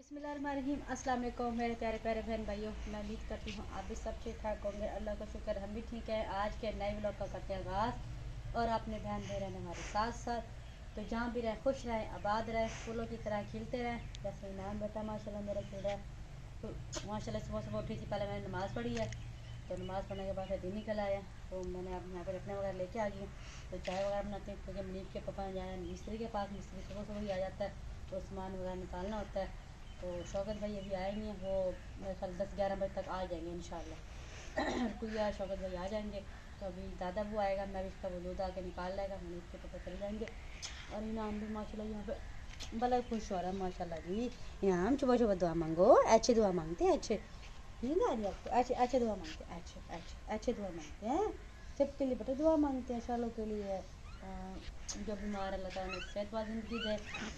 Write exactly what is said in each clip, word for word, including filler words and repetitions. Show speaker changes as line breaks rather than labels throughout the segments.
बिस्मिल्लाहिर्रहमानिर्रहीम। अस्सलाम वालेकुम मेरे प्यारे प्यारे बहन भाइयों, मैं उम्मीद करती हूँ आप भी सब ठीक ठाक होंगे। अल्लाह का शुक्र हम भी ठीक है। आज के नए व्लॉग का करते हैं आगाज़ और अपने बहन भाई रहने हमारे साथ साथ, तो जहाँ भी रहें खुश रहें, आबाद रहें, फूलों की तरह खिलते रहें। जैसे नाम बेटा माशाल्लाह मेरा खिल रहा है, तो माशाल्लाह सुबह सुबह उठी थी, पहले मैंने नमाज़ पढ़ी है, तो नमाज़ पढ़ने के बाद फिर दिन निकल आया, तो मैंने अब यहाँ पे रखने वगैरह लेके आ गई हूँ। तो चाय वगैरह बनाते हैं क्योंकि मनीप के पापा ने जाना मिस्त्री के पास, मिस्त्री सुबह सुबह ही आ जाता है, तो सामान वगैरह निकालना होता है। तो शौकत भाई अभी आए नहीं हैं, वो मेरे ख्याल दस ग्यारह बजे तक आ जाएंगे इंशाल्लाह। कोई यार शौकत भाई आ जाएंगे, तो अभी दादा वो आएगा, मैं भी इसका वजूद आके निकाल लेगा, हम इसके पता चल जाएंगे। और इनाम भी माशाल्लाह यहाँ पे बड़ा खुश हो रहा है माशाल्लाह जी। इनाम सुबह सुबह दुआ मांगो, अच्छे दुआ मांगते हैं, अच्छे नहीं आ रही आपको, अच्छे अच्छे दुआ मांगते हैं, अच्छे अच्छे अच्छे दुआ मांगते हैं, सबके लिए बेटा दुआ मांगते हैं, शालों के लिए जो बीमार अल्लाह ताला ने सेहतमंद ज़िंदगी दे।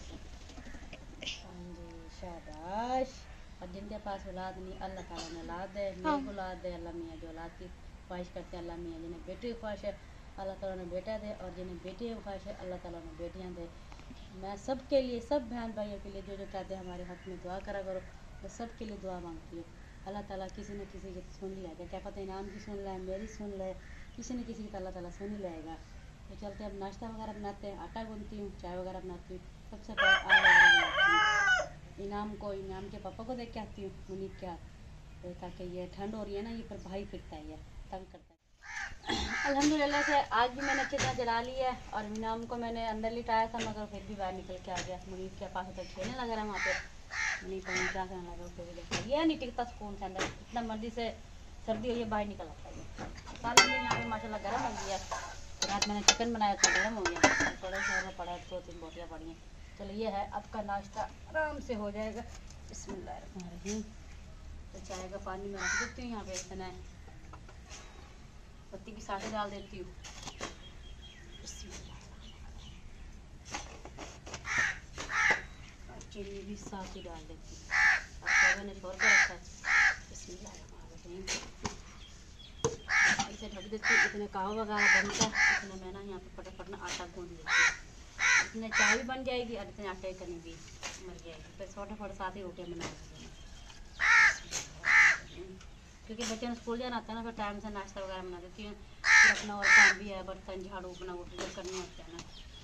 हाँ जी शाबाश। और जिनके पास औलाद नहीं अल्लाह ताला ने औलाद दे, नेक औलाद दे अल्लाह मियाँ। जो औलाद की ख्वाहिश करते हैं अल्लाह मियाँ, जिन्हें बेटे की ख्वाहिश है अल्लाह ताला ने बेटा दे, और जिन्हें बेटी की ख्वाहिश है अल्लाह ताला ने बेटियाँ दे। मैं सब के लिए, सब बहन भाइयों के लिए जो जो चाहते हैं हमारे हक़ में दुआ करा करो। मैं सब के लिए दुआ मांगती हूँ, अल्लाह ताला किसी न किसी की सुन लेगा, क्या पता इनाम की सुन ले, मेरी सुन ले, किसी न किसी की तो अल्लाह ताला सुन ही लेगा। तो चलते अब नाश्ता वगैरह बनाते हैं, आटा गूंथती हूँ, चाय वगैरह बनाती हूँ। सबसे पहले आग वगैरह बनाती हूँ, इनाम को, इनाम के पापा को देख के आती हूँ मुनीब के हाथ, तो ताकि ये ठंड हो रही है ना, ये पर भाई फिरता है, ये तंग करता है। अल्हम्दुलिल्लाह से आज भी मैंने अच्छी तरह जला ली है, और इनाम को मैंने अंदर लिटाया था मगर फिर भी बाहर निकल के आ गया। मुनीब के पास तो खेलने लगा रहा वहाँ पे, नहीं तो क्या करने लगा उसको, ये नहीं टिकता स्कूल के अंदर, इतना मर्जी से सर्दी हो, ये बाहर निकल आता है। सालन भी यहाँ पे माशाल्लाह गर्म हो गया, रात मैंने चिकन बनाया था, गर्म हो गया, थोड़ा सा पड़ा है, दो तीन बोटियाँ पड़ी हैं। चलो ये है अब का नाश्ता, आराम से हो जाएगा। बिस्मिल्लाहिर्रहमानिर्रहीम। तो चाय का पानी मैं रख देती हूँ यहाँ पे, इतना पत्ती की साथी डाल देती हूँ, चीनी भी साथ ही डाल देती हूँ। अब तो मैंने छोड़ कर रखा है, बिस्मिल्लाहिर्रहमानिर्रहीम। इसे ढक देती हूँ, इतने कावा वगैरह बनता है, इतने मैं ना यहाँ पे फटाफट ना आटा गूंद देती हूँ, इतने चाय भी बन जाएगी और इतने आटे कनी भी मर जाएगी, फिर फटाफट साथ ही रोटियाँ बना देती हूँ। क्योंकि बच्चे ने स्कूल जाना होता है ना, फिर टाइम से नाश्ता वगैरह बना देती हूँ, फिर अपना और काम भी है, बर्तन झाड़ू अपना वो भी करने होते हैं ना।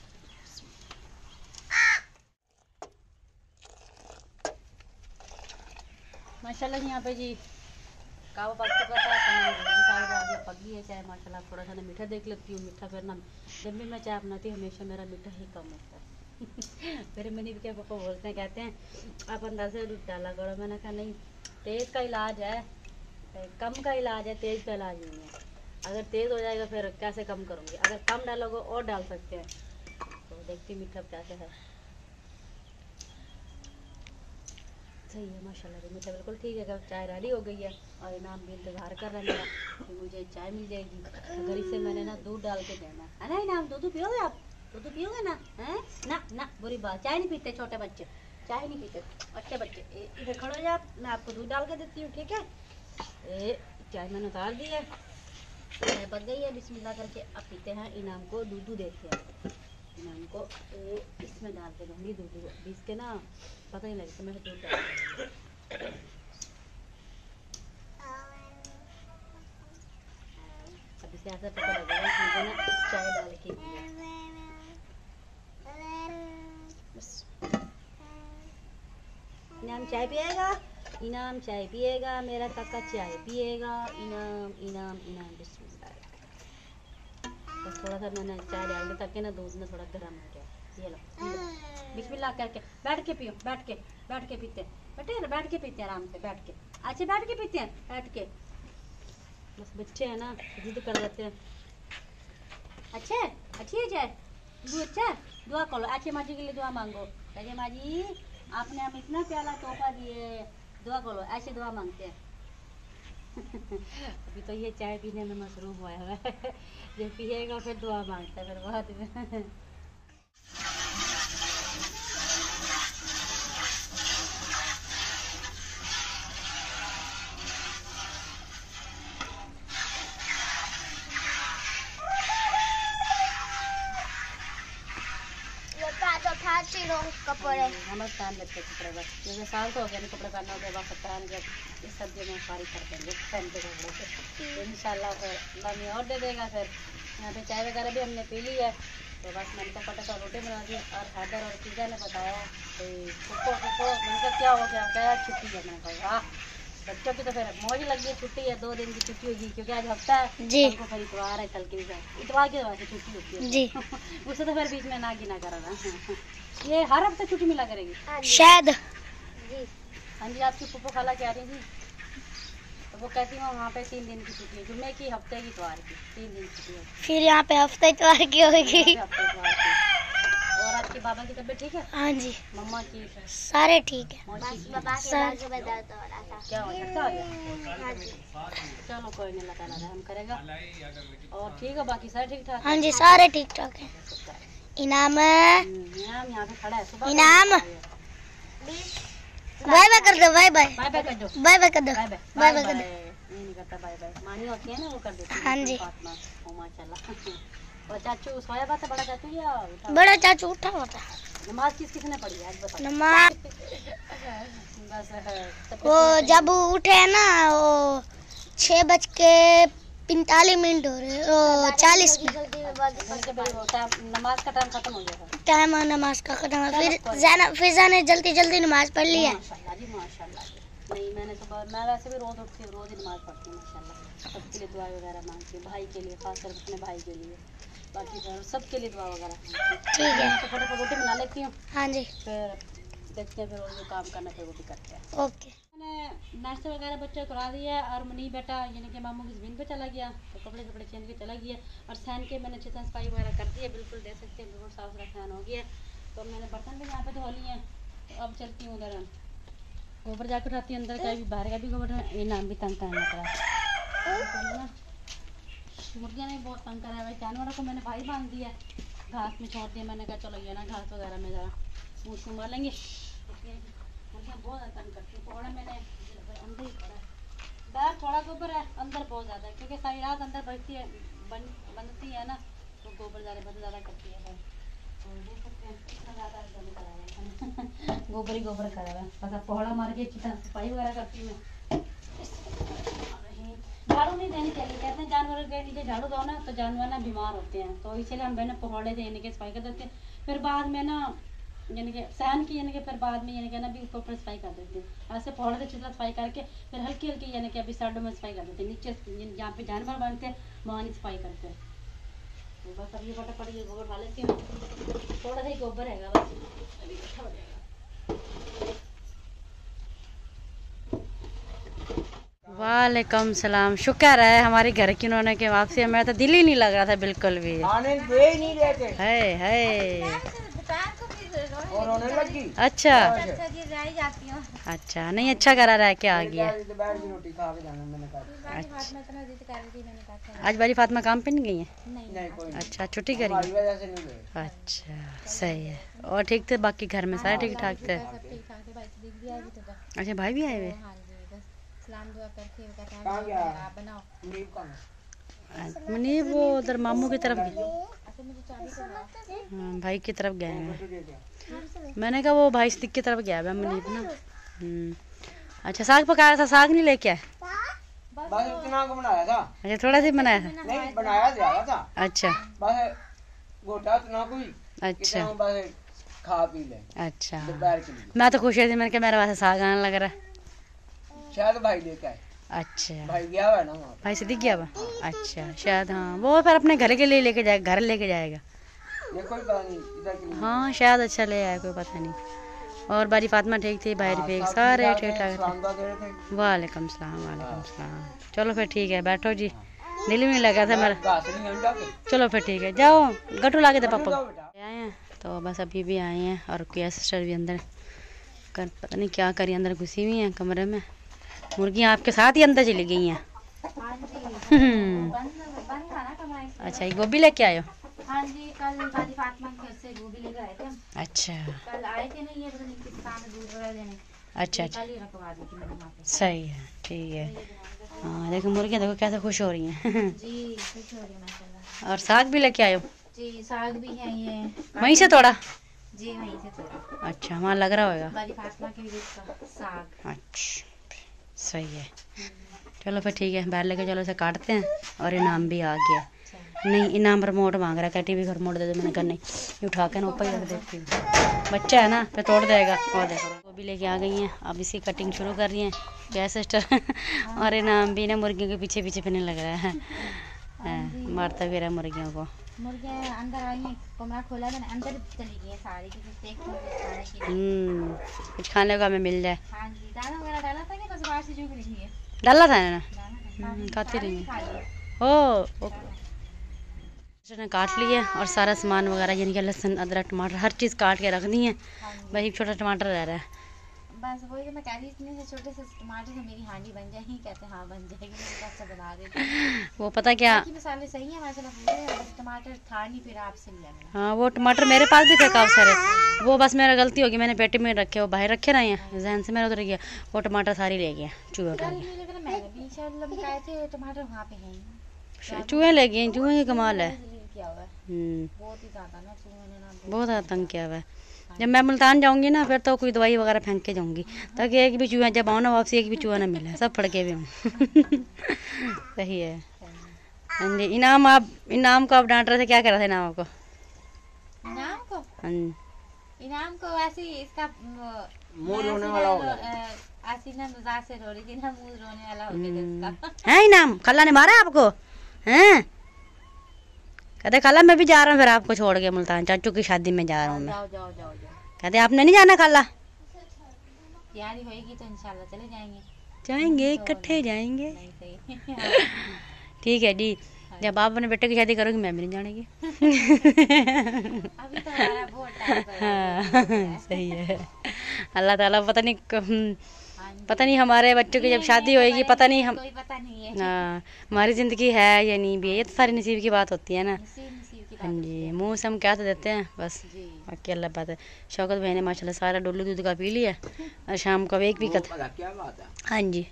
माशाल्लाह यहाँ पे जी कावा पक चुका था, तो पक गई है चाय माशाल्लाह। थोड़ा सा ना मीठा देख लेती हूँ, मीठा फिर ना जब भी मैं चाय बनाती हूँ हमेशा मेरा मीठा ही कम होता है। फिर मनीब के पापा बोलते हैं, कहते हैं आप अंदाजे दूध डाला करो। मैंने कहा नहीं, तेज़ का इलाज है, कम का इलाज है, तेज़ का इलाज नहीं है। अगर तेज़ हो जाएगा फिर कैसे कम करूँगी, अगर कम डालोगे और डाल सकते हैं। तो देखती मीठा कैसे है, सही है माशाल्लाह, मीठा बिल्कुल ठीक है। अगर चाय रेडी हो गई है और इनाम भी इंतज़ार कर रहा है मेरा कि मुझे चाय मिल जाएगी, तो घर से मैंने ना दूध डाल के देना है ना। इनाम दूध पियोगे आप, दूध पियोगे ना? हैं ना ना, बुरी बात, चाय नहीं पीते छोटे बच्चे, चाय नहीं पीते अच्छे बच्चे। इधर खड़ो हो जाओ, मैं आपको दूध डाल के देती हूँ, ठीक है? ए चाय मैंने उतार दी है, चाय पक गई है, बिस्मिल्लाह करके अब पीते हैं, इनाम को दूध देते हैं। इनाम को इसमें डाल के दूँगी दूध को, बीस के ना पता नहीं लगता मैं दूध डाल, अब इसे ऐसा पता लगेगा कि मुझे ना चाय डाल के बस। इनाम चाय पिएगा, इनाम चाय पिएगा, मेरा काका चाय पिएगा, इनाम इनाम इनाम। बिस्मिल्लाह, बस थोड़ा सा मैंने चाय डाल दी ताकि ना दूध में थोड़ा गर्म हो जाए। ये लो, बिस्मिल्लाह करके बैठ के पियो, बैठ के बैठ के पीते हैं, बैठे ना, बैठ के पीते हैं आराम से, बैठ के, अच्छे बैठ के पीते हैं, बैठ के। बस बच्चे हैं ना, जिद कर देते हैं। अच्छे अच्छी है चाय, दूध अच्छा है, दुआ करो, अच्छे माँ जी के लिए दुआ मांगो, कहिए माँ जी आपने हम इतना प्याला तोहफा दिए, दुआ करो, ऐसे दुआ मांगते हैं। अभी तो ये चाय पीने में मसरूफ हुआ है, जब पिएगा फिर दुआ मांगता है, फिर बाद में।
अच्छे कपड़े
हमारे पहन लेते हैं कपड़े बस, जैसे साल तो हो गया नहीं कपड़े पहनना हो गया, बस पहन जब इस सर्दी में फारिग कर देंगे पहनते कपड़ों से, तो इंशाल्लाह फिर अल्लाह में और दे देगा। फिर यहाँ पे चाय वगैरह भी हमने पी ली है, तो बस मैंने तो फटाफट रोटी बना दी। और हैदर और पिज़्ज़ा ने बताया तो फुप्पो फुप्पो मैंने कहा क्या हो गया, क्या छुट्टी है, मैंने कहा हाँ बच्चों की तो फिर मौज लगी है, छुट्टी है, दो दिन की छुट्टी होगी क्योंकि आज हफ्ता है जी, कल को फिर इतवार है, कल की इतवार की वजह से छुट्टी होती है जी उससे तो फिर बीच में ना गिना करा ना ये हर हफ्ते छुट्टी मिला करेगी
शायद
जी। हाँ जी, आपकी फुप्पो खाला कह रही थी, तो वो कहती हूँ वहाँ पे तीन दिन की छुट्टी है, जुम्मे की, हफ्ते की, इतवार की, तीन दिन छुट्टी है।
फिर यहाँ पे हफ्ते इतवार की होगी।
और आपके बाबा की तबीयत ठीक है?
हाँ जी,
मम्मा की
सारे ठीक है।
बस बाबा के बाजू में दर्द हो रहा था, क्या हो गया, क्या हो गया? हाँ जी, चलो कोई नहीं, अल्लाह ताला रहम करेगा। और ठीक है, बाकी सारे ठीक ठाक?
हाँ जी, सारे ठीक ठाक हैं। इनाम
इनाम यहाँ पे खड़ा है, सुबह
इनाम बाय बाय कर दो, बाय बाय
बाय बाय कर दो,
बाय बाय कर दो,
बाय
बाय बाय कर दो।
नहीं नहीं करता बाय बाय, मानी होती है ना वो कर देती है।
हाँ जी,
ओ माशाल्लाह। और चाचू सोया बात है, बड़ा चाचू या उठा?
बड़ा चाचू उठा हुआ था।
नमाज किस किसने पढ़ी है आज बताओ?
नमाज
बस
वो जब उठे ना वो छः बज के पैंतालीस मिनट हो रहे ओ चालीस मिनट,
नमाज का टाइम खत्म हो गया,
टाइम नमाज का खत्म है। फिर जाना फिर जाने जल्दी जल्दी नमाज पढ़ ली है।
माशाल्लाह जी माशाल्लाह। नहीं मैंने सुबह, मैं वैसे भी रोज़ उठती हूँ, रोज़ ही नमाज पढ़ती हूँ माशाल्लाह। सबके लिए दुआ वगैरह मांगती हूँ, भाई के लिए, खासकर अपने भाई के लिए, बाकी सबके लिए दुआ वगैरह मांगती हूँ। ठीक है, तो फटाफट रोटी बना लेती हूँ।
हाँ जी,
फिर देखते हैं, फिर और जो काम करना फिर वो भी करते हैं।
ओके,
मैंने नाश्ता वगैरह बच्चों को करा दिया है और मनी बेटा यानी कि मामू की ज़मीन पे चला गया, तो कपड़े कपड़े चेंज के चला गया। और सैन के मैंने अच्छी तरह सफाई वगैरह कर दी है, बिल्कुल देख सकते हैं, बिल्कुल साफ सुथरा सैन हो गया। तो मैंने बर्तन भी यहाँ पे धो लिए हैं, तो अब चलती हूँ उधर, गोबर जाकर उठाती हूँ अंदर का भी, बाहर का भी गोबर, ये नाम भी तंग करना पड़ा। मुर्गियाँ ने बहुत तंग करा है भाई, जानवरों को मैंने भाई बांध दिया, घास में छोड़ दिया। मैंने कहा चलो ये ना घास वगैरह में ज़रा मूछ को मार लेंगे, बहुत ज़्यादा तंग करती हूँ। थोड़ा मैंने अंदर ही पड़ा है, बाहर थोड़ा गोबर है, अंदर बहुत ज़्यादा है क्योंकि सारी रात अंदर बजती है, बन बनती है ना, तो गोबर ज़्यादा बहुत ज़्यादा करती है। तो देख सकते हैं कितना ज़्यादा जमी करा है गोबर ही गोबर करा है, बस अब पौड़ा मार के अच्छी तरह सफाई वगैरह करती हूँ। झाड़ू नहीं देनी चाहिए, कहते हैं जानवर के नीचे झाड़ू दो ना तो जानवर ना बीमार होते हैं, तो इसीलिए हम मैंने पौड़े से यानी कि सफाई कर देते हैं। फिर बाद में ना यानी कि सहन की यानी कि फिर बाद में यानी कि ना भी ऊपर ऊपर सफाई कर देते हैं, ऐसे पौड़े से अच्छी तरह सफाई करके फिर हल्की हल्की यानी कि अभी साइडों में सफाई कर देते हैं, नीचे जहाँ पे जानवर बनते हैं वहाँ नहीं सफाई करते हैं। तो बस अब ये फटाफट ये गोबर डाल लेती हूँ, थोड़ा सा ही गोबर है बस, अभी अच्छा हो जाएगा। वालेकुम सलाम, शुक्र है हमारे घर की उन्होंने के वापसी, मेरा तो दिल ही नहीं लग रहा था बिल्कुल भी,
आने दे ही नहीं रहे थे।
है है
और होने लगी।
अच्छा अच्छा, नहीं अच्छा करा रहा है, क्या आ गया।
रोटी खा के जाना मैंने कहा।
आज बारी फातिमा काम पे नहीं गई है?
नहीं कोई।
अच्छा, छुट्टी करी?
वजह से नहीं गए।
अच्छा सही है। और ठीक थे बाकी घर में सारे ठीक ठाक थे? अच्छा, भाई भी आए हुए? मुनीब वो उधर मामू की तरफ गए, हाँ भाई की तरफ गए हैं। मैंने कहा वो भाई सिद्दीक की तरफ गया है मुनीब ना। अच्छा, साग पकाया था, साग नहीं लेके आए?
बस इतना को बनाया था।
अच्छा, थोड़ा सा बनाया था?
नहीं बनाया ज्यादा था।
अच्छा,
बस गोटा इतना कोई।
अच्छा,
बस खा पी ले।
अच्छा,
दोपहर के लिए
मैं तो खुश थी, मैंने कहा मेरे वास्ते साग आने लग रहा है।
शायद भाई लेके आए।
अच्छा,
भाई गया हुआ ना वहाँ।
भाई सिद्दीक गया हुआ? अच्छा शायद, हाँ वो फिर अपने घर के लिए लेके जाएगा, घर लेके जाएगा।
ये कोई पता नहीं इधर के लिए।
हाँ शायद अच्छा ले आया, कोई पता नहीं। और बारी फातिमा ठीक थी, भाई रफीक सारे ठीक ठाक थे। वालेकुम सलाम, वालेकुम सलाम। चलो फिर ठीक है, बैठो जी, दिल भी नहीं लगा था मेरा। चलो फिर ठीक है, जाओ गट्टू ला के दे पापा आए हैं। तो बस अभी भी आए हैं और किया सिस्टर भी अंदर कर, पता नहीं क्या करी, अंदर घुसी हुई हैं कमरे में। मुर्गियाँ आपके साथ ही अंदर चली गई हैं? अच्छा, ये गोभी लेके आए हो?
हाँ जी, कल बारी फातिमा के घर से गोभी लेकर आए थे हम।
अच्छा,
कल आए थे ना, ये पता नहीं किस काम में दूध वगैरह देने।
अच्छा अच्छा,
कल ही रखवा दी थी मैंने वहाँ पे।
सही है, ठीक है। हाँ देखो मुर्गियाँ देखो कैसे खुश हो रही हैं।
जी खुश हो रही है माशाल्लाह।
और साग भी लेके आए हो?
जी साग भी है, ये
वहीं से तोड़ा?
जी वहीं से तोड़ा।
अच्छा, वहाँ लग रहा होगा।
बाजी फातिमा के भी का साग।
अच्छा, सही है। चलो फिर ठीक है, बैठ लेके चलो इसे काटते हैं। और इनाम भी आ गया। नहीं, इनाम रिमोट मांग रहा है, टीवी का रिमोट दे दो। मैंने कहा नहीं, ये उठा के ना ऊपर ही रख देती हूँ, बच्चा है ना, फिर तोड़ देगा। और देखो वो भी लेके आ गई हैं, अब इसकी कटिंग शुरू कर रही हैं क्या सिस्टर। और इनाम भी ना मुर्गियों के पीछे पीछे फिरने लग रहा है, मारता फिर है मुर्गियों को।
मुर्गियाँ अंदर आई हैं, कमरा खोला है, मैंने अंदर चली गई हैं सारी, क्योंकि देखती हूँ कुछ खाने के लिए।
हम्म, कुछ खाने को हमें मिल जाए।
हाँ जी, दाना वगैरह डाला था कि बस बाहर से चुग रही है।
डाला था ना,
दाना
खाती रही
खा लिया।
ओ, ने काट लिया और सारा सामान वगैरह यानी कि लहसुन अदरक टमाटर हर चीज़ काट के रख दी है। बस एक छोटा टमाटर रह रहा है।
बस वही तो मैं कह रही थी, इतने से छोटे से टमाटर से मेरी हांडी बन जाएगी। कहते हाँ बन जाएगी, मैं कैसे बना देती हूँ।
वो पता क्या,
बाकी मसाले सही है माशाल्लाह पूरे, बस टमाटर था नहीं, फिर आपसे लिया मैंने।
हाँ वो टमाटर मेरे पास भी थे काफ़ी सारे, वो बस मेरा गलती होगी, मैंने पेटी में रखे, वो बाहर रखे ना, यहाँ जहन से मेरा उधर गया, वो टमाटर सारी ले गया चूहे उठा के।
लेकिन मैंने भी शायद लमकाए थे टमाटर, वहाँ पे हैं
चूहे ले गए, चूहे की कमाल है।
किया हुआ है
हम्म,
बहुत ही ज्यादा ना चूहे ने ना।
बहुत ज़्यादा तंग किया हुआ है। जब मैं मुल्तान जाऊंगी ना, फिर तो कोई दवाई वगैरह फेंक के जाऊंगी, ताकि एक भी चूहा जब आओ ना वापसी एक भी चूहा ना मिले, सब फड़के भी हों। सही है। हाँ जी, इनाम आप इनाम को आप डांट रहे थे, क्या कर रहे थे इनाम आपको?
इनाम को
हाँ जी,
इनाम को ऐसे ही इसका
मुंह रोने वाला हो गया।
आसीना मजाक से रो रही थी ना, मुंह रोने वाला हो गया इसका।
है इनाम, खाला ने मारा आपको? हैं? कहते खाला मैं भी जा रहा हूँ फिर आपको छोड़ के मुल्तान, चाचू की शादी में जा रहा हूँ मैं।
जाओ जाओ जाओ जाओ,
कहते आपने नहीं जाना खाला?
तैयारी होएगी तो इंशाल्लाह चले जाएंगे।
जाएंगे, इकट्ठे जाएंगे।
नहीं सही।
ठीक है जी, जब आप अपने बेटे की शादी करोगी मैं भी नहीं जानेगी।
अभी तो हमारा बहुत टाइम है।
हाँ, सही है। अल्लाह ताला पता नहीं क-
हाँ जी।
पता नहीं हमारे बच्चों की जब शादी होएगी, पता नहीं हम,
कोई पता नहीं है।
हाँ हमारी ज़िंदगी है या नहीं भी है, ये तो सारी नसीब की बात होती है ना।
नसीब नसीब की
हाँ
बात
जी, मुँह से हम क्या तो देते हैं बस,
जी।
बाकी अल्लाह बात है। शौकत भाई ने माशाल्लाह सारा डोलू दूध का पी लिया और शाम को एक भी
वो
कत।
पता क्या बात है,
हाँ जी,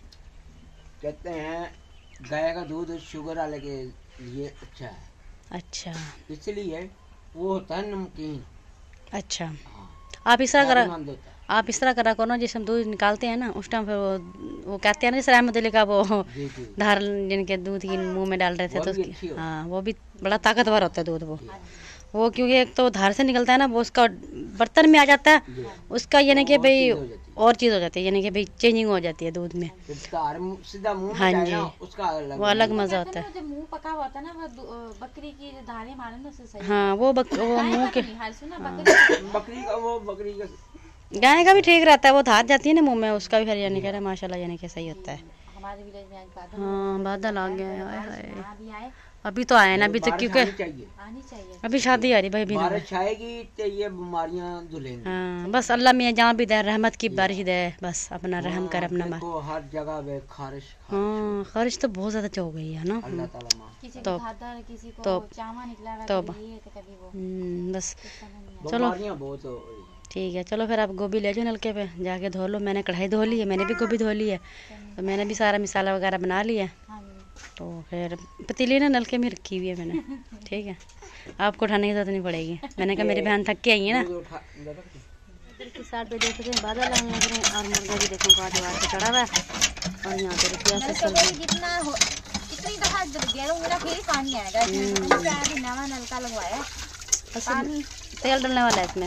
कहते हैं गाय का दूध शुगर वाले के लिए अच्छा है,
अच्छा
इसलिए वो होता है नमकीन।
अच्छा,
हाँ,
आप इस तरह करा,
फायदेमंद होता है।
आप इस तरह करा करो ना, जैसे हम दूध निकालते हैं ना उस टाइम फिर वो वो कहते हैं ना, जैसे रहमत अली का वो
जी जी,
धार जिनके दूध की मुंह में डाल रहे थे
वो
तो
भी
उसकी,
अच्छी होती है।
हाँ वो भी बड़ा ताकतवर होता है दूध वो
जी,
वो क्योंकि एक तो धार से निकलता है ना, वो उसका बर्तन में आ जाता है,
जी।
उसका यानी कि
और
भाई
चीज़ हो जाती है।
और चीज़ हो जाती है, यानी कि भाई चेंजिंग हो जाती है दूध में,
फिर धार मुंह- सीधा मुंह में
हाँ
जाए
जी,
ना, उसका अलग
वो अलग
मजा।
मज़ा
कहते
होता
हैं
है।
ना, जब मुंह पका हुआ होता है ना, वो दू- बकरी की जो धारें मारे ना उससे सही।
हाँ वो बक वो
गाय
मुंह
का
के,
तो नहीं हाल सुना, बकरी
बकरी का वो बकरी का
गाय का भी ठीक रहता है, वो धार जाती है ना मुंह में, उसका भी फिर यानी कि माशाल्लाह यानी कि सही होता है।
हमारे विलेज में आज बादल
हाँ बादल आ गया है, हाय हाय।
यहाँ भी आए,
अभी तो आए ना, अभी तो
बारिश
क्योंकि
आनी चाहिए।
आनी चाहिए।
अभी शादी आ रही भाई, भी ना
बारिश आएगी तो ये बीमारियां धुलेंगी।
हाँ बस अल्लाह मियाँ जहाँ भी दे रहमत की बारिश दे, बस अपना रहम कर अपना मार।
देखो हर जगह पे खारिश
हाँ खारिश तो बहुत ज़्यादा हो गई है ना।
अल्लाह ताला माफ।
किसी
तो-
को खादर, किसी को
तो-
चावा निकला हुआ,
तो-
कभी ये तो कभी वो,
हम्म, बस
कुछ समझ नहीं आता।
चलो।
बीमारियां बहुत हो रही हैं।
ठीक है, चलो फिर आप गोभी ले जाओ नलके पे जाके धो लो। मैंने कढ़ाई धो ली है, मैंने भी गोभी धो ली है, तो मैंने भी सारा मसाला वगैरह बना लिया।
हाँ जी।
तो फिर पतीली ना नलके में रखी हुई है मैंने, ठीक है, आपको उठाने की जरूरत नहीं पड़ेगी। मैंने कहा मेरी बहन थक के आई है ना।
दूध उठा- इधर रख दो।
इधर की साइड पे देख रहे हैं बादल आने लग रहे हैं और मुर्गा भी देखो काट वाट के चढ़ा हुआ है और यहाँ पे रुपया से चल रही है।
जितना हो इतनी दफा गेरूं मेरा फिर ही पानी आएगा इसमें, तो क्या है, नवा नलका लगवाया है।
असल तेल डलने वाला है इसमें।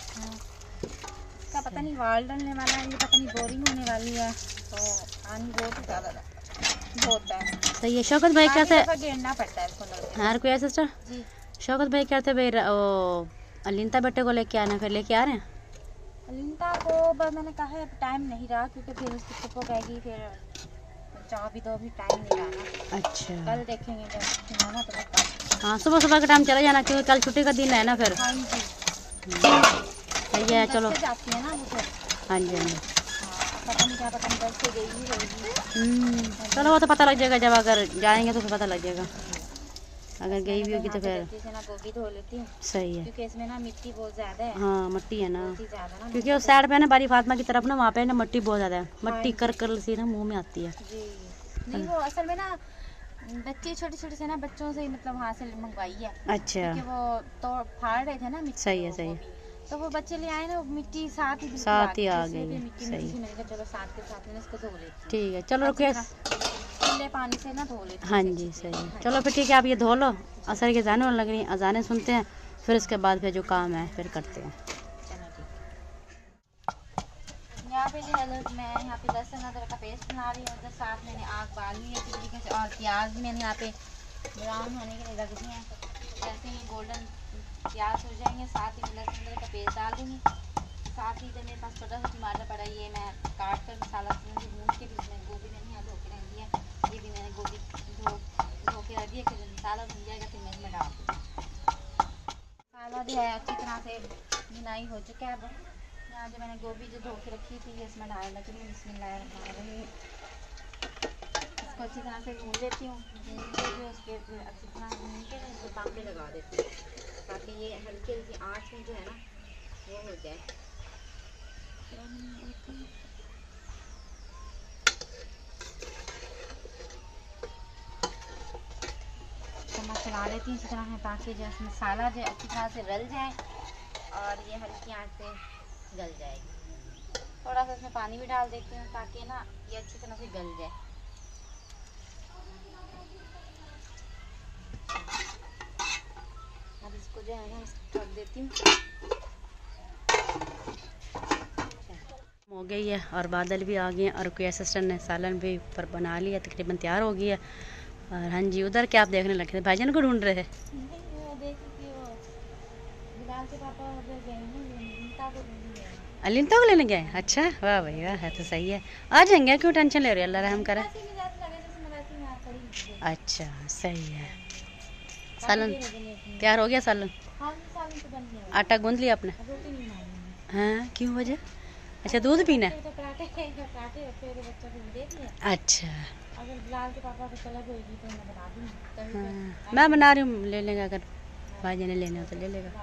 इसका पता नहीं वाल डलने वाला है, ये पता नहीं बोरिंग होने वाली है, तो पानी बहुत ही ज़्यादा बहुत है।
सही है। शौकत भाई कैसे,
गिरना पड़ता है इसको नलके
यार कोई है सिस्टर?
जी।
शौकत भाई कहते भाई र- वो अलिंता बेटे को लेके आना, फिर लेके आ रहे हैं।
लिंटा को बस मैंने कहा है टाइम नहीं रहा, क्योंकि फिर उसकी पप्पो कहेगी फिर चाह भी तो भी टाइम नहीं रहा ना।
अच्छा
कल देखेंगे जब खिलाना तो बता।
हाँ, सुबह सुबह के टाइम चले जाना क्योंकि कल छुट्टी का दिन है ना फिर।
हाँ जी।
सही है, चलो।
बस से जाती है ना वो फिर।
हाँ जी हाँ जी।
हाँ, पता नहीं क्या, पता नहीं बस से गई ही रहेगी।
हम्म, चलो वो तो पता लग जाएगा, जब अगर जाएंगे तो फिर पता लग जाएगा, अगर गई भी होगी तो फिर।
जल्दी से ना गोभी धो लेती हूँ,
सही है।
क्योंकि इसमें ना मिट्टी बहुत ज्यादा है,
हाँ मट्टी है ना,
बहुत ही ज्यादा ना।
क्योंकि उस साइड पे ना बारी फातिमा की तरफ ना वहाँ पे ना मट्टी बहुत ज़्यादा है, मट्टी कर कर सी ना मुंह में आती है।
जी नहीं, वो असल में ना बच्चे छोटे छोटे से ना बच्चों से मतलब वहाँ से मंगवाई है,
अच्छा
क्योंकि वो तो फाड़ रहे थे ना मिट्टी,
सही है,
वो
सही है।
गोभी। तो वो बच्चे ले आए ना, वो मिट्टी साथ ही बिल्कुल
साथ ही आ
इसलिए
गई
भी
है,
मिट्टी
सही
मिट्टी
है।
सी मैंने कहा चलो साथ के साथ मैंने इसको धो लेती
ठीक है, चलो
हूँ।
रुकिए।
खुले पानी से ना धो लेती
हाँ
हूँ
जी,
अच्छे से।
सही है। चलो फिर ठीक है, आप ये धो लो, असर की अजानें होने लग रही हैं, अजानें सुनते हैं, फिर उसके बाद फिर जो काम है फिर करते हैं।
चलो ठीक है। यहाँ पे जो है लो, मैं यहाँ पे लहसुन अदरक का पेस्ट बना रही हूँ, तो साथ मैंने आग बाल ली है अच्छी तरीके से, और प्याज भी मैंने यहाँ पे ब्राउन होने के लिए रख दिए हैं। जैसे ही गोल्डन प्याज हो जाएंगे, साथ ही मैं लहसुन अदरक का पेस्ट डाल दूँगी। साथ ही जब मेरे पास छोटा सा टमाटर पड़ा, ये मैं काट कर मसाला भून के भी इसमें गोभी मैंने यहाँ धो के रख दिया, ये भी मैंने गोभी धो धो के रख दिया। फिर जब मसाला भून जाएगा फिर मैं इसमें डाल दूँगी। मसाला जो है अच्छी तरह से भुनाई हो चुका है। अब यहाँ जो मैंने गोभी जो धो के रखी थी इसमें डाल लगी हूँ। बिस्मिल्लाहिर्रहमानिर्रहीम। इसको अच्छी तरह से भून लेती हूँ। भून के जो उसके अच्छी तरह भून के इसको दम पे लगा देती हूँ, ताकि ये हल्की हल्की आँच में जो है ना वो हो जाए। तो मैं चला लेती हूँ इसी तरह है, ताकि जो है मसाला जो अच्छी तरह से रल जाए और ये हल्की आंच से गल जाएगी। थोड़ा सा इसमें पानी भी डाल देती हूँ ताकि ना ये अच्छी तरह से गल जाए। अब इसको जो है ना ढक देती हूँ।
हो गई है और बादल भी आ गए हैं, और कोई असिस्टेंट ने सालन भी ऊपर बना लिया, तकरीबन तैयार हो गई है। और हाँ जी, उधर क्या आप देखने लगे थे? भाईजान को ढूंढ रहे थे? अलिंता को लेने गए? अच्छा, वाह भाई वाह, है तो सही है। आ जाएंगे, क्यों टेंशन ले रहे हो, अल्लाह रहम करे। अच्छा, सही है। सालन तैयार हो गया? सालन आटा गूंद लिया आपने? हाँ, क्यों वजह? अच्छा, दूध पीना है? अच्छा, हाँ, मैं बना रही हूँ, ले लेगा, अगर भाई ने लेने हो तो ले लेगा।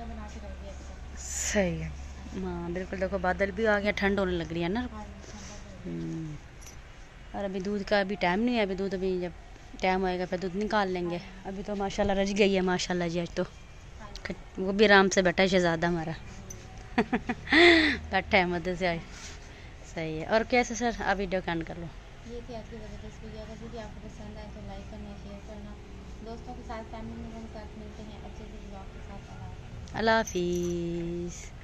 सही है। हाँ बिल्कुल, देखो बादल भी आ गया, ठंड होने लग रही है ना। हम्म, और अभी दूध का अभी टाइम नहीं है, अभी दूध अभी जब टाइम आएगा फिर दूध निकाल लेंगे। अभी तो माशाल्लाह रज गई है, माशाल्लाह जी। आज तो वो भी आराम से बैठा है शहजादा हमारा बैठा है मदद से आज। सही है। और कैसे सर, आप वीडियो कैन कर लो।
ये थी आज की ज़बरदस्त वीडियो। अगर वीडियो आपको पसंद आए तो लाइक करना, शेयर करना, दोस्तों के साथ, फैमिली मेम्बर के साथ मिलते हैं अच्छे से ब्लॉग के साथ।
अल्लाह हाफिज़।